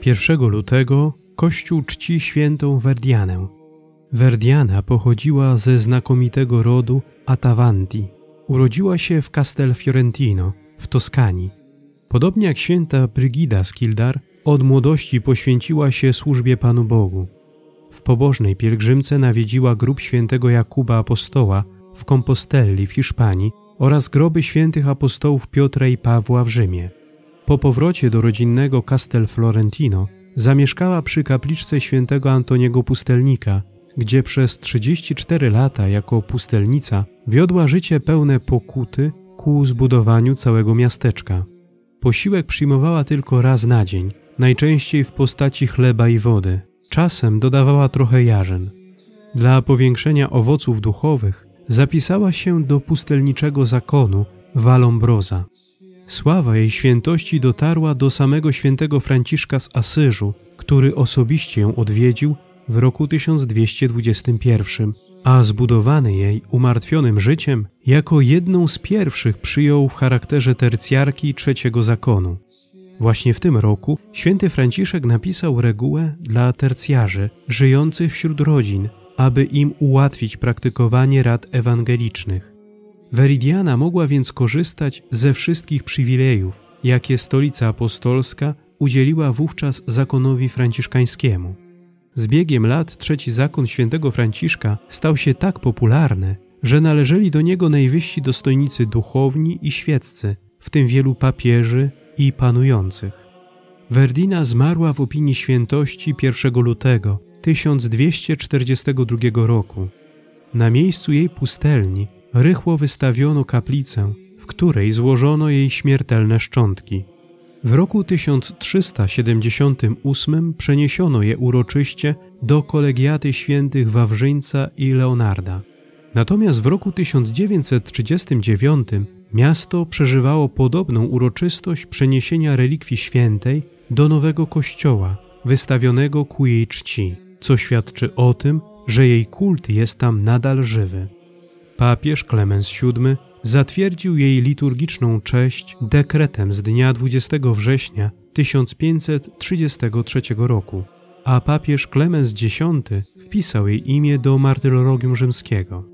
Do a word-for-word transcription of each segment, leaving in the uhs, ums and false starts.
pierwszego lutego Kościół czci świętą Verdianę. Verdiana pochodziła ze znakomitego rodu Attavanti. Urodziła się w Castel Fiorentino w Toskanii. Podobnie jak święta Brygida z Kildar, od młodości poświęciła się służbie Panu Bogu. W pobożnej pielgrzymce nawiedziła grób świętego Jakuba Apostoła w Compostelli w Hiszpanii oraz groby świętych apostołów Piotra i Pawła w Rzymie. Po powrocie do rodzinnego Castel Fiorentino zamieszkała przy kapliczce świętego Antoniego Pustelnika, gdzie przez trzydzieści cztery lata jako pustelnica wiodła życie pełne pokuty ku zbudowaniu całego miasteczka. Posiłek przyjmowała tylko raz na dzień, najczęściej w postaci chleba i wody. Czasem dodawała trochę jarzyn. Dla powiększenia owoców duchowych zapisała się do pustelniczego zakonu Vallombrosa. Sława jej świętości dotarła do samego świętego Franciszka z Asyżu, który osobiście ją odwiedził w roku tysiąc dwieście dwudziestym pierwszym, a zbudowany jej umartwionym życiem jako jedną z pierwszych przyjął w charakterze tercjarki trzeciego zakonu. Właśnie w tym roku święty Franciszek napisał regułę dla tercjarzy żyjących wśród rodzin, aby im ułatwić praktykowanie rad ewangelicznych. Veridiana mogła więc korzystać ze wszystkich przywilejów, jakie Stolica Apostolska udzieliła wówczas zakonowi franciszkańskiemu. Z biegiem lat trzeci zakon świętego Franciszka stał się tak popularny, że należeli do niego najwyżsi dostojnicy duchowni i świeccy, w tym wielu papieży i panujących. Verdina zmarła w opinii świętości pierwszego lutego tysiąc dwieście czterdziestego drugiego roku. Na miejscu jej pustelni rychło wystawiono kaplicę, w której złożono jej śmiertelne szczątki. W roku tysiąc trzysta siedemdziesiątym ósmym przeniesiono je uroczyście do kolegiaty świętych Wawrzyńca i Leonarda. Natomiast w roku tysiąc dziewięćset trzydziestym dziewiątym miasto przeżywało podobną uroczystość przeniesienia relikwii świętej do nowego kościoła, wystawionego ku jej czci, co świadczy o tym, że jej kult jest tam nadal żywy. Papież Klemens siódmy zatwierdził jej liturgiczną cześć dekretem z dnia dwudziestego września tysiąc pięćset trzydziestego trzeciego roku, a papież Klemens dziesiąty wpisał jej imię do martyrologium rzymskiego.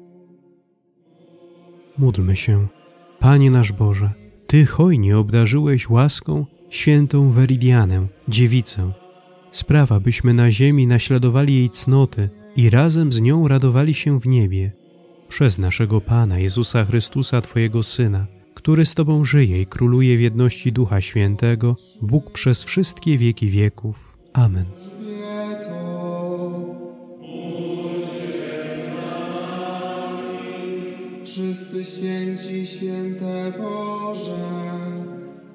Módlmy się. Panie nasz Boże, Ty hojnie obdarzyłeś łaską świętą Veridianę, dziewicę. Spraw, abyśmy na ziemi naśladowali jej cnoty i razem z nią radowali się w niebie. Przez naszego Pana Jezusa Chrystusa, Twojego Syna, który z Tobą żyje i króluje w jedności Ducha Świętego, Bóg przez wszystkie wieki wieków. Amen. Wszyscy święci, święte Boże,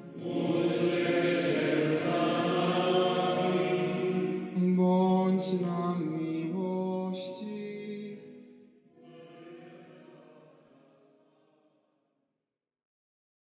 bądź na